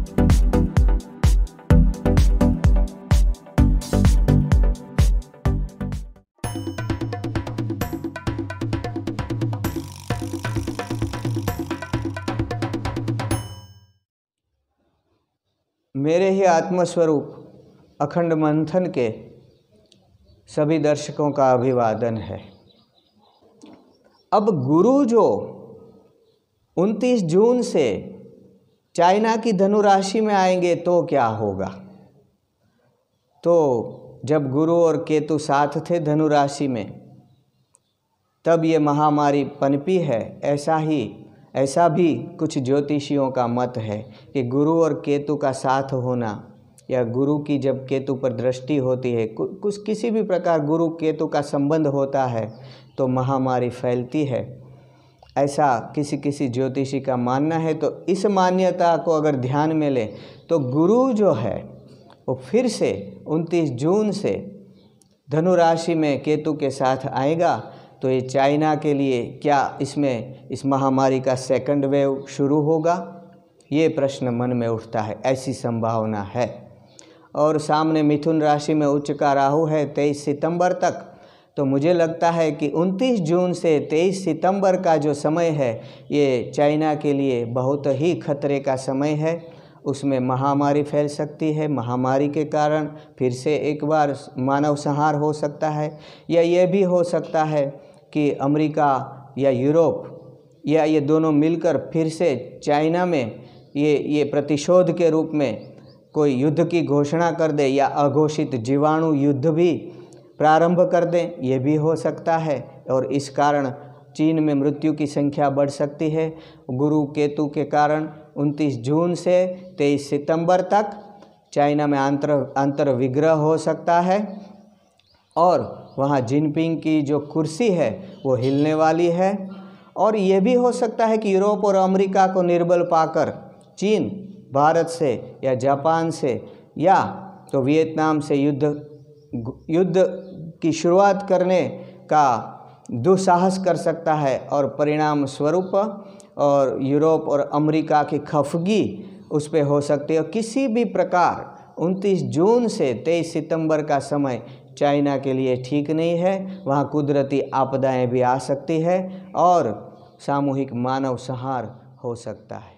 मेरे ही आत्मस्वरूप अखंड मंथन के सभी दर्शकों का अभिवादन है। अब गुरु जो 29 जून से चाइना की धनु राशि में आएंगे तो क्या होगा। तो जब गुरु और केतु साथ थे धनु राशि में, तब ये महामारी पनपी है। ऐसा भी कुछ ज्योतिषियों का मत है कि गुरु और केतु का साथ होना, या गुरु की जब केतु पर दृष्टि होती है, कुछ किसी भी प्रकार गुरु केतु का संबंध होता है तो महामारी फैलती है। ऐसा किसी ज्योतिषी का मानना है। तो इस मान्यता को अगर ध्यान में लें तो गुरु जो है वो फिर से 29 जून से धनु राशि में केतु के साथ आएगा। तो ये चाइना के लिए क्या इस महामारी का सेकंड वेव शुरू होगा, ये प्रश्न मन में उठता है। ऐसी संभावना है। और सामने मिथुन राशि में उच्च का राहु है 23 सितंबर तक। तो मुझे लगता है कि 29 जून से 23 सितंबर का जो समय है ये चाइना के लिए बहुत ही खतरे का समय है। उसमें महामारी फैल सकती है। महामारी के कारण फिर से एक बार मानव संहार हो सकता है, या ये भी हो सकता है कि अमेरिका या यूरोप या ये दोनों मिलकर फिर से चाइना में ये प्रतिशोध के रूप में कोई युद्ध की घोषणा कर दे, या अघोषित जीवाणु युद्ध भी प्रारंभ कर दें, ये भी हो सकता है। और इस कारण चीन में मृत्यु की संख्या बढ़ सकती है। गुरु केतु के कारण 29 जून से 23 सितंबर तक चाइना में अंतर विग्रह हो सकता है, और वहाँ जिनपिंग की जो कुर्सी है वो हिलने वाली है। और ये भी हो सकता है कि यूरोप और अमेरिका को निर्बल पाकर चीन भारत से या जापान से या तो वियतनाम से युद्ध की शुरुआत करने का दुस्साहस कर सकता है, और परिणाम स्वरूप और यूरोप और अमेरिका की खफगी उस पर हो सकती है। किसी भी प्रकार 29 जून से 23 सितंबर का समय चाइना के लिए ठीक नहीं है। वहाँ कुदरती आपदाएं भी आ सकती है और सामूहिक मानव संहार हो सकता है।